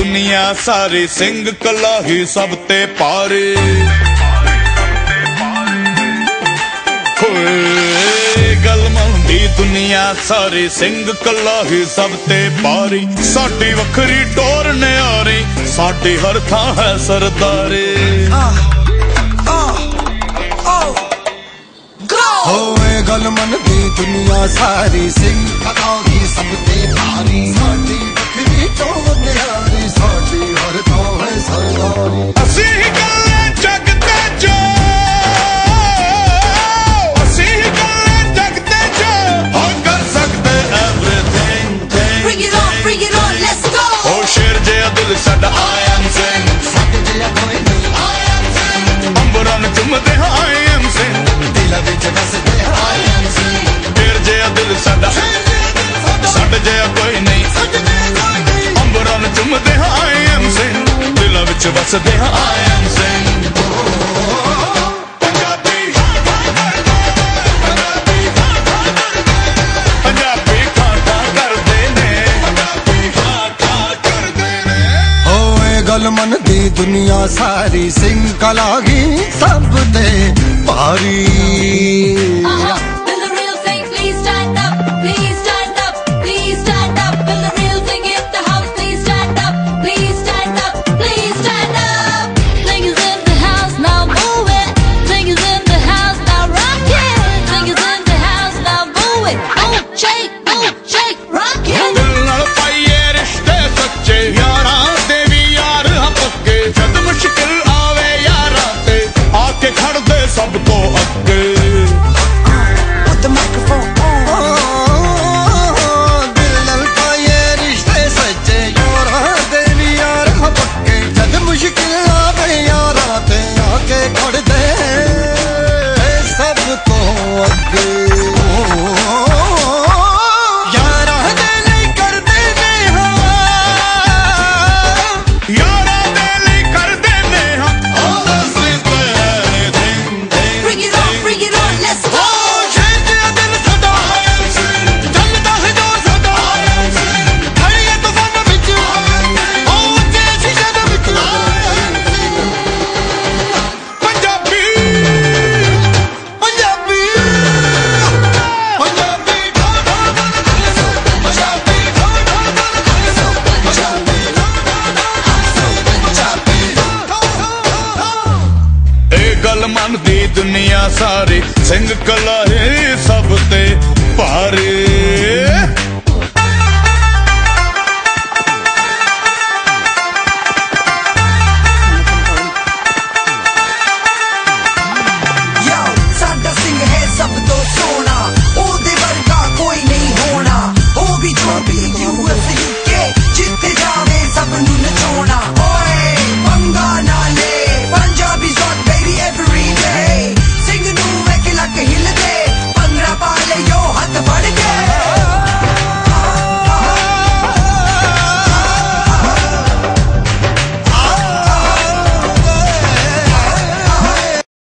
दुनिया सारी सिंह कलाही सब ते पारी गल मनदी दुनिया सारी सिंह कलाही सब ते पारी साडी वखरी टोर न्यारी साडी हर थां है सरदारी होए गल मनदी दुनिया सारी सिंह कलाही सब ते पारी साडी वखरी टोर न्यारी साडी हर थां है सरदारी असीं गल्ले जग ते जो असीं गल्ले जग ते जो हो कर सकदे everything bring it on, let's go ओ शेर जे दिल साडा I am Singh साडे जिहा कोई नहीं I am Singh अंबरां नूं चुमदे हां I am Singh दिलां विच वसदे I am Singh शेर जे दिल साडा साडे जिहा कोई नहीं अंबरां नूं चुमदे हां I am Singh दिलां विच वसदे हां I am Singh गल मनदी दुनिया सारी सिंह कलाही सब ते पारी Will the real thing please stand up, please stand up, please stand up. Will the real thing in the house please stand up, please stand up, please stand up. Thing is in the house now, move it. Thing is in the house now, rock it. Thing is in the house now, move it. Move, shake, rock it. दिल नाल पाइए रिश्ते सच्चे यारां दे we यार हां पक्के जद मुश्किल आवे यारां ते आके खड़ दे सब तो अग्गे Put the microphone on दिल नाल पाए रिश्ते सच्चे यारां दे वी यार हां पक्के जद मुश्किल आवे यारां ते आके खड़ दे सब तो अग्गे गल मनदी दुनिया सारी सिंह कलाही